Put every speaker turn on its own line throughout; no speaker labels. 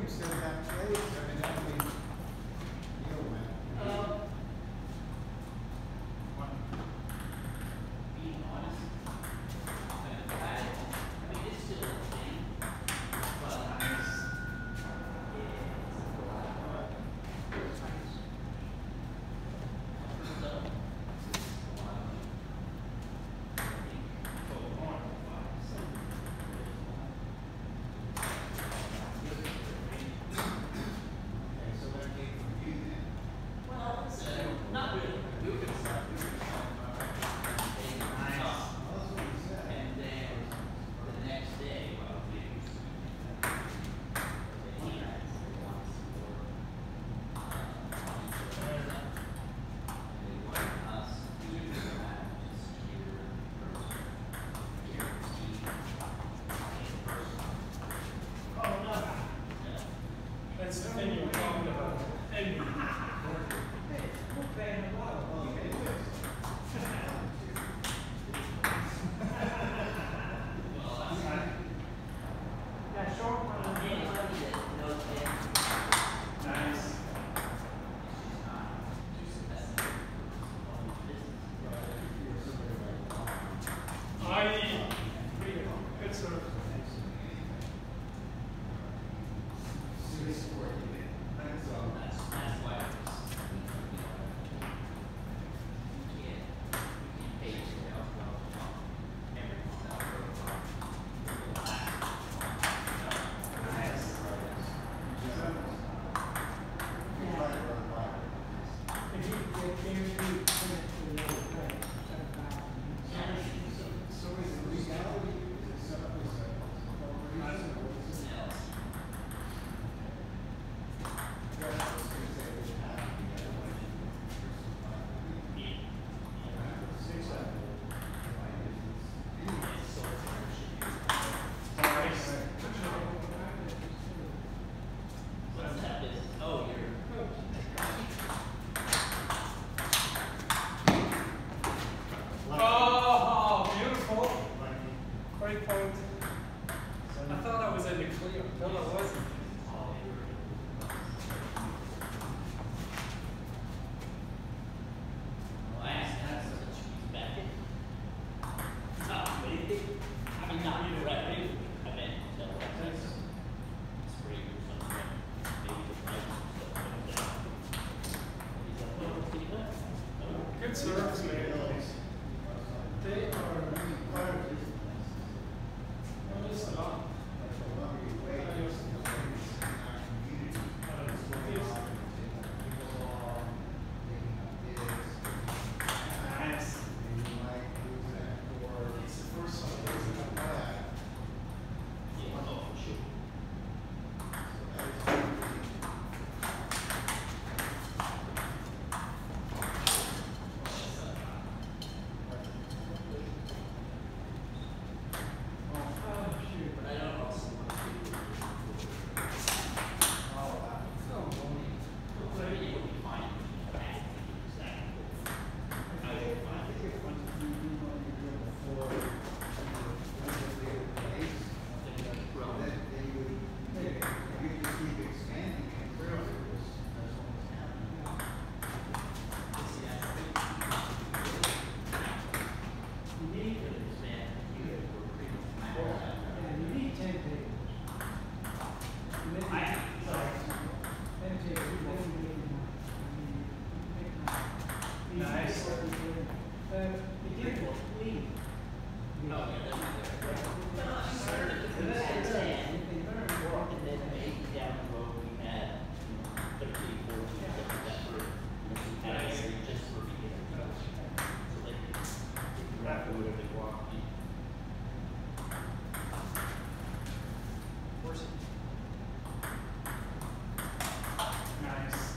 said that place, evidently, you went.
Being honest, I mean, it's still a thing, but not really. We were going to start. And then the next day,
That's the thing you were talking about. It's a
that's why you can't pay What's that business? Oh, you're
oh, beautiful. Great point. I thought I was in the clear. No, I wasn't.
Well, I asked that since she's back in. Not really. I mean, not directly. I meant the spring or something. Maybe the price or something like that. He's like, well, see that? No.
Good service, man. They are listen up. It's the first one.
Yeah, oh, for sure. But I don't also want to do it would be fine. I would be fine.
Nice. Nice.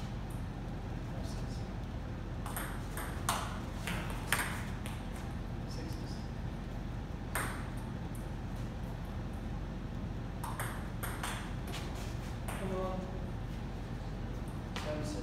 Come on. 7-6.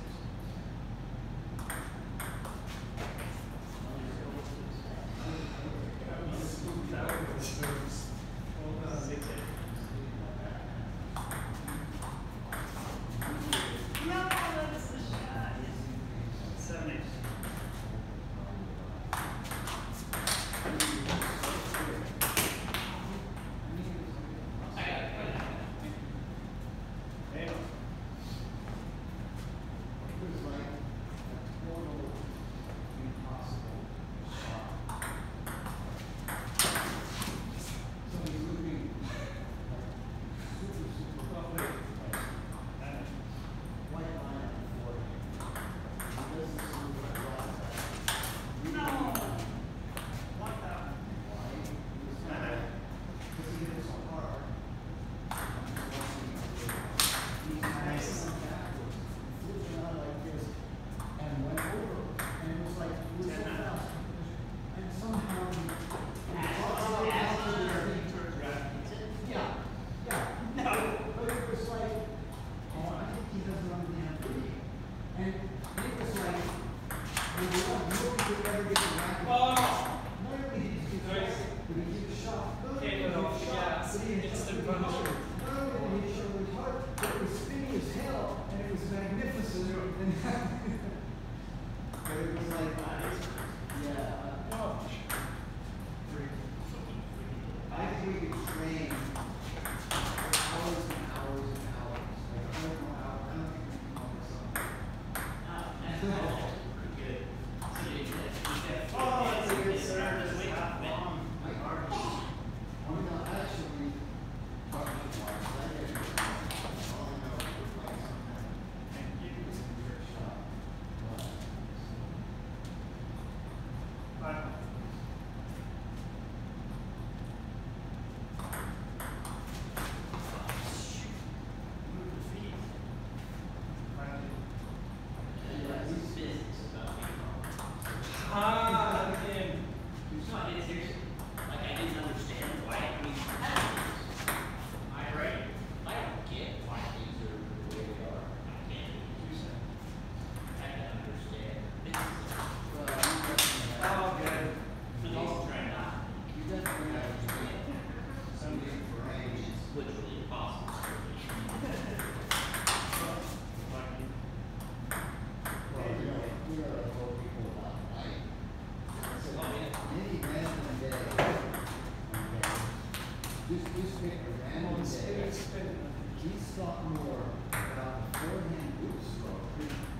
spinning.
He's thought more about the forehand boot stroke.